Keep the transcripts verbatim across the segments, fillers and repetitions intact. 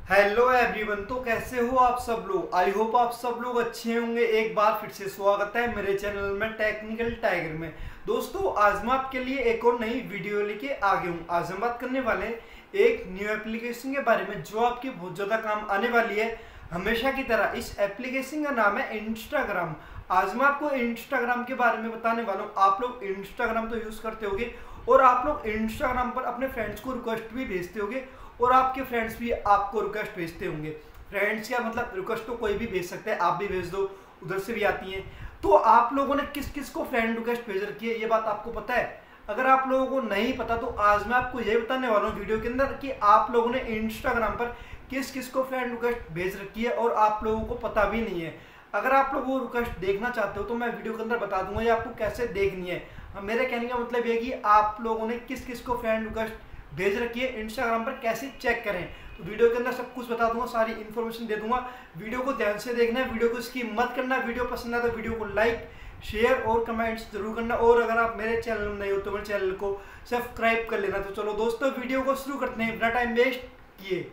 Hello everyone. तो कैसे हो आप सब लोग? आई होप आप सब लोग अच्छे होंगे। एक बार फिर से स्वागत है मेरे चैनल में टेक्निकल टाइगर में। दोस्तों, आज मैं आपके लिए एक और नई वीडियो लेके आ गया हूँ। आज हम बात करने वाले एक न्यू एप्लीकेशन के बारे में जो आपकी बहुत ज़्यादा काम आने वाली है हमेशा की तरह। इस एप्लीकेशन का नाम है इंस्टाग्राम। आज मैं आपको इंस्टाग्राम के बारे में बताने वाला हूँ। आप लोग इंस्टाग्राम तो यूज़ करते होगे और आप लोग इंस्टाग्राम पर अपने फ्रेंड्स को रिक्वेस्ट भी भेजते होगे और आपके फ्रेंड्स भी आपको रिक्वेस्ट भेजते होंगे। फ्रेंड्स क्या मतलब, रिक्वेस्ट तो कोई भी भेज सकता है, आप भी भेज दो, उधर से भी आती हैं। तो आप लोगों ने किस किस को फ्रेंड रिक्वेस्ट भेज रखी है ये बात आपको पता है? अगर आप लोगों को नहीं पता तो आज मैं आपको यही बताने वाला हूँ वीडियो के अंदर कि आप लोगों ने इंस्टाग्राम पर किस किस को फ्रेंड रिक्वेस्ट भेज रखी है और आप लोगों को पता भी नहीं है। अगर आप लोग वो रिक्वेस्ट देखना चाहते हो तो मैं वीडियो के अंदर बता दूंगा ये आपको कैसे देखनी है। मेरे कहने का मतलब ये कि आप लोगों ने किस किस को फ्रेंड रिक्वेस्ट भेज रखी है इंस्टाग्राम पर कैसे चेक करें। तो वीडियो के अंदर सब कुछ बता दूंगा, सारी इन्फॉर्मेशन दे दूंगा। वीडियो को ध्यान से देखना है, वीडियो को स्किप मत करना। वीडियो पसंद है तो वीडियो को लाइक शेयर और कमेंट्स जरूर करना। और अगर आप मेरे चैनल में नहीं हो तो मेरे चैनल को सब्सक्राइब कर लेना। तो चलो दोस्तों, वीडियो को शुरू करते हैं बिना टाइम वेस्ट किए।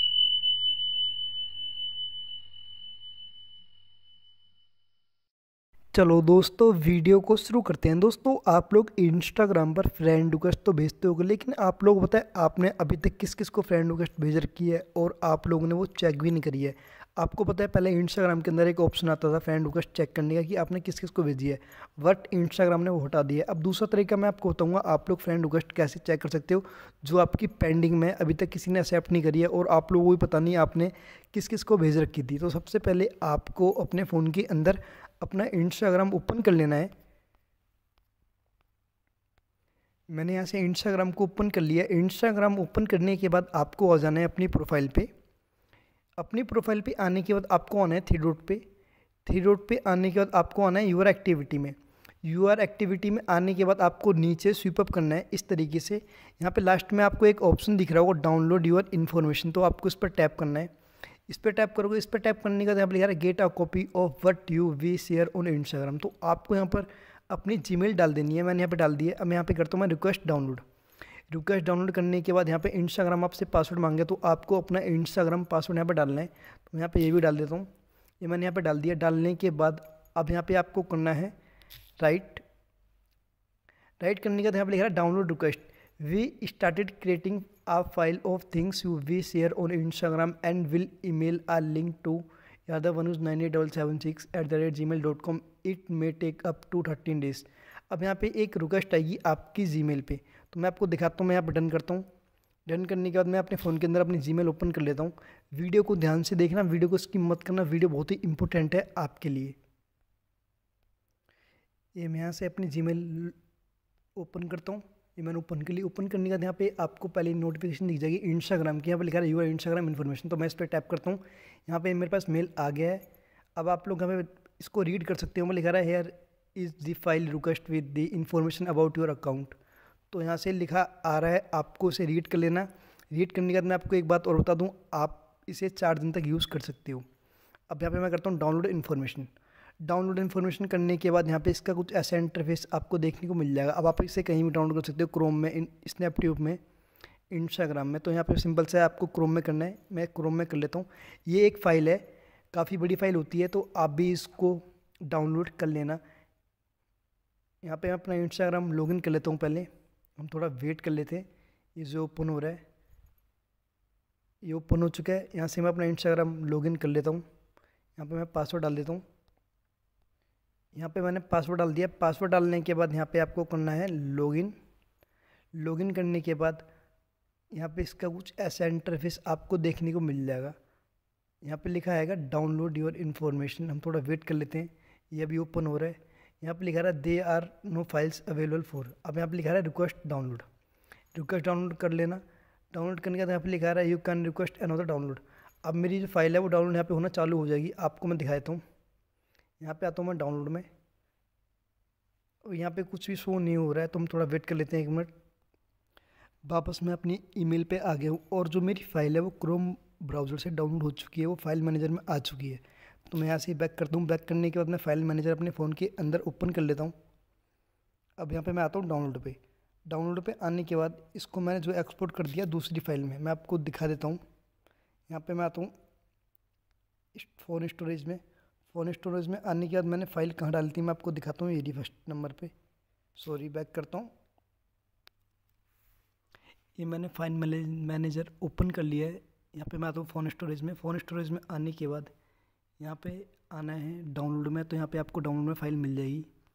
चलो दोस्तों, वीडियो को शुरू करते हैं। दोस्तों, आप लोग इंस्टाग्राम पर फ्रेंड रिक्वेस्ट तो भेजते होगे, लेकिन आप लोग बताएं आपने अभी तक किस किस को फ्रेंड रिक्वेस्ट भेज रखी है और आप लोगों ने वो चेक भी नहीं करी है। आपको पता है पहले इंस्टाग्राम के अंदर एक ऑप्शन आता था फ्रेंड रिक्वेस्ट चेक करने का कि आपने किस किस को भेजी है, बट इंस्टाग्राम ने वो हटा दिया है। अब दूसरा तरीका मैं आपको बताऊंगा आप लोग फ्रेंड रिक्वेस्ट कैसे चेक कर सकते हो जो आपकी पेंडिंग में अभी तक किसी ने एक्सेप्ट नहीं करी है और आप लोगों को भी पता नहीं आपने किस किस को भेज रखी थी। तो सबसे पहले आपको अपने फ़ोन के अंदर अपना इंस्टाग्राम ओपन कर लेना है। मैंने यहाँ से इंस्टाग्राम को ओपन कर लिया। इंस्टाग्राम ओपन करने के बाद आपको आ जाना है अपनी प्रोफाइल पे। अपनी प्रोफाइल पे आने के बाद आपको आना है थ्री डॉट पे। थ्री डॉट पे आने के बाद आपको आना है यूआर एक्टिविटी में। यूआर एक्टिविटी में आने के बाद आपको नीचे स्वीप अप करना है इस तरीके से। यहाँ पे लास्ट में आपको एक ऑप्शन दिख रहा होगा डाउनलोड यूआर इन्फॉर्मेशन, तो आपको इस पर टैप करना है। इस पर टैप करोगे, इस पर टैप करने का यहाँ पर लिखा है get a copy of what you've share on Instagram. तो आपको यहाँ पर अपनी जीमेल डाल देनी है। मैंने यहाँ पे डाल दी है। अब यहाँ पे करता हूँ मैं रिक्वेस्ट डाउनलोड। रिक्वेस्ट डाउनलोड करने के बाद यहाँ पे इंस्टाग्राम आपसे पासवर्ड मांगे तो आपको अपना इंस्टाग्राम पासवर्ड यहाँ पर डालना है। तो यहाँ पे ये भी डाल देता हूँ। ये मैंने यहाँ पे डाल दिया। डालने के बाद अब यहाँ पे आपको करना है राइट। राइट करने के बाद यहाँ पे लिखा है download request. We started creating a file of things you we share on Instagram and will email a link to yadavanus nine eight seven seven six at the rate gmail dot com. It may take up to thirteen days. अब यहाँ पे एक request आएगी आपकी Gmail पे, तो मैं आपको दिखाता हूँ। मैं यहाँ पर डन करता हूँ। डन करने के बाद मैं अपने फ़ोन के अंदर अपनी जीमेल ओपन कर लेता हूँ। वीडियो को ध्यान से देखना, वीडियो को स्किप मत करना, वीडियो बहुत ही इंपॉर्टेंट है आपके लिए। ये मैं यहाँ से अपनी जीमेल ओपन करता हूँ। ये मैंने ओपन कर ली। ओपन करने के बाद यहाँ पे आपको पहले नोटिफिकेशन दिख जाएगी इंस्टाग्राम की। यहाँ पे लिखा है यूर इंस्टाग्राम इन्फॉर्मेशन, तो मैं इस पर टैप करता हूँ। यहाँ पे मेरे पास मेल आ गया है। अब आप लोग यहाँ पे इसको रीड कर सकते हो। मैं लिखा रहा है here is the file request with the information about your account. तो यहाँ से लिखा आ रहा है, आपको इसे रीड कर लेना। रीड करने के बाद मैं आपको एक बात और बता दूँ, आप इसे चार दिन तक यूज़ कर सकते हो। अब यहाँ पर मैं करता हूँ डाउनलोड इन्फॉर्मेशन। डाउनलोड इन्फॉर्मेशन करने के बाद यहाँ पे इसका कुछ ऐसा इंटरफेस आपको देखने को मिल जाएगा। अब आप इसे कहीं भी डाउनलोड कर सकते हो, क्रोम में, स्नैपट्यूब में, इंस्टाग्राम में। तो यहाँ पे सिंपल से आपको क्रोम में करना है। मैं क्रोम में कर लेता हूँ। ये एक फ़ाइल है, काफ़ी बड़ी फाइल होती है, तो आप भी इसको डाउनलोड कर लेना। यहाँ पर मैं अपना इंस्टाग्राम लॉगिन कर लेता हूँ। पहले हम थोड़ा वेट कर लेते हैं। ये जो ओपन हो रहा है, ये ओपन हो चुका है। यहाँ से मैं अपना इंस्टाग्राम लॉगिन कर लेता हूँ। यहाँ पर मैं पासवर्ड डाल देता हूँ। यहाँ पे मैंने पासवर्ड डाल दिया। पासवर्ड डालने के बाद यहाँ पे आपको करना है लॉगिन। लॉगिन करने के बाद यहाँ पे इसका कुछ ऐसा इंटरफेस आपको देखने को मिल जाएगा। यहाँ पे लिखा आएगा डाउनलोड योर इन्फॉर्मेशन। हम थोड़ा वेट कर लेते हैं, ये अभी ओपन हो रहा है। यहाँ पे लिखा रहा है there are no files available for. अब यहाँ पे लिखा रहा है रिक्वेस्ट डाउनलोड। रिक्वेस्ट डाउनलोड कर लेना। डाउनलोड करने के बाद यहाँ पे लिखा रहा है you can request another download. अब मेरी जो फाइल है वो डाउनलोड यहाँ पे होना चालू हो जाएगी। आपको मैं दिखा देता हूँ। यहाँ पे आता हूँ मैं डाउनलोड में, और यहाँ पे कुछ भी शो नहीं हो रहा है, तो हम थोड़ा वेट कर लेते हैं एक मिनट। वापस मैं अपनी ईमेल पे आ गया हूँ और जो मेरी फ़ाइल है वो क्रोम ब्राउज़र से डाउनलोड हो चुकी है, वो फाइल मैनेजर में आ चुकी है। तो मैं यहाँ से बैक करता हूँ। बैक करने के बाद मैं फाइल मैनेजर अपने फ़ोन के अंदर ओपन कर लेता हूँ। अब यहाँ पर मैं आता हूँ डाउनलोड पर। डाउनलोड पर आने के बाद इसको मैंने जो एक्सपोर्ट कर दिया दूसरी फाइल में, मैं आपको दिखा देता हूँ। यहाँ पे मैं आता हूँ फ़ोन स्टोरेज में। फ़ोन स्टोरेज में आने के बाद मैंने फ़ाइल कहाँ डाली थी मैं आपको दिखाता हूँ। ये रही फर्स्ट नंबर पे, सॉरी बैक करता हूँ। ये मैंने फाइल मैनेजर ओपन कर लिया है। यहाँ पे मैं आता हूँ फ़ोन स्टोरेज में। फ़ोन स्टोरेज में आने के बाद यहाँ पे आना है डाउनलोड में, तो यहाँ पे आपको डाउनलोड में फ़ाइल मिल जाएगी।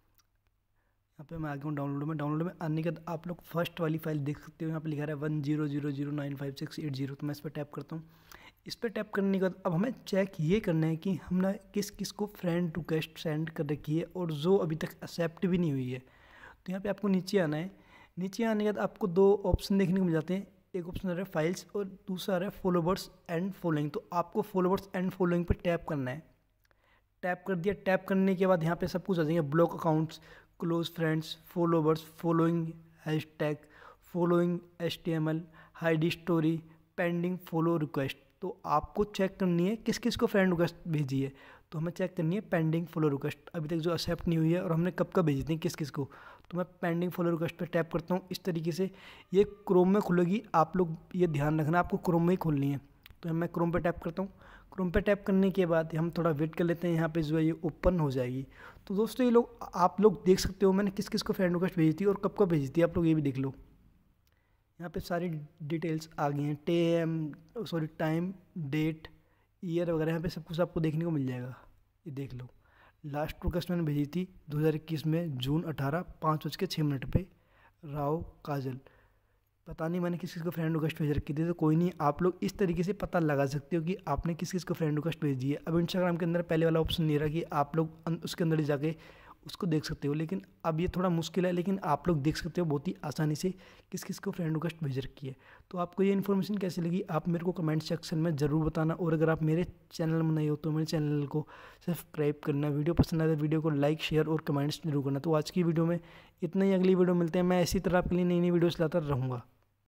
यहाँ पे मैं आ गया हूँ डाउनलोड में। डाउनलोड में आने के बाद आप लोग फर्स्ट वाली फाइल देख सकते हो, यहाँ पे लिखा है one zero zero zero nine five six eight zero. तो मैं इस पर टैप करता हूँ। इस पर टैप करने के बाद अब हमें चेक ये करना है कि हमने किस किस को फ्रेंड रिक्वेस्ट सेंड कर रखी है और जो अभी तक एक्सेप्ट भी नहीं हुई है। तो यहाँ पे आपको नीचे आना है। नीचे आने के बाद आपको दो ऑप्शन देखने को मिल जाते हैं। एक ऑप्शन आ रहा है फाइल्स और दूसरा आ रहा है फॉलोवर्स एंड फॉलोइंग। तो आपको फॉलोवर्स एंड फॉलोइंग पर टैप करना है। टैप कर दिया। टैप करने के बाद यहाँ पे सब कुछ आ जाएंगे, block accounts, close friends, followers, following, hashtag, following, H T M L, hide story, pending follow request. तो आपको चेक करनी है किस किस को फ्रेंड रिक्वेस्ट भेजी है। तो हमें चेक करनी है पेंडिंग फॉलो रिक्वेस्ट, अभी तक जो एक्सेप्ट नहीं हुई है और हमने कब कब भेजी थी किस किस को। तो मैं पेंडिंग फॉलो रिक्वेस्ट पे टैप करता हूँ। इस तरीके से ये क्रोम में खुलेगी। आप लोग ये ध्यान रखना, आपको क्रोम में ही खोलनी है। तो मैं क्रोम पे टैप करता हूँ। क्रोम पे टैप करने के बाद हम थोड़ा वेट कर लेते हैं, यहाँ पे जो है ये ओपन हो जाएगी। तो दोस्तों ये लोग आप लोग देख सकते हो मैंने किस किस को फ्रेंड रिक्वेस्ट भेजी थी और कब कब भेजी थी, आप लोग ये भी देख लो। यहाँ पे सारी डिटेल्स आ गई हैं, टेम सॉरी टाइम, डेट, ईयर वगैरह, यहाँ पे सब कुछ आपको देखने को मिल जाएगा। ये देख लो। लास्ट रिक्वेस्ट मैंने भेजी थी दो हज़ार इक्कीस में जून अठारह पाँच बज के छः मिनट पे, राव काजल। पता नहीं मैंने किस किस को फ्रेंड रिक्वेस्ट भेज रखी थी। तो कोई नहीं, आप लोग इस तरीके से पता लगा सकते हो कि आपने किस किस को फ्रेंड रिक्वेस्ट भेजी है। अब इंस्टाग्राम के अंदर पहले वाला ऑप्शन नहीं रहा कि आप लोग उसके अंदर जाके उसको देख सकते हो, लेकिन अब ये थोड़ा मुश्किल है, लेकिन आप लोग देख सकते हो बहुत ही आसानी से किस किस को फ्रेंड रिक्वेस्ट भेज रखी है। तो आपको ये इन्फॉर्मेशन कैसी लगी आप मेरे को कमेंट सेक्शन में ज़रूर बताना। और अगर आप मेरे चैनल में नए हो तो मेरे चैनल को सब्सक्राइब करना। वीडियो पसंद आए तो वीडियो को लाइक शेयर और कमेंट्स जरूर करना। तो आज की वीडियो में इतना ही, अगली वीडियो मिलते हैं। मैं इसी तरह आपके लिए नई नई वीडियोस लाता रहूँगा।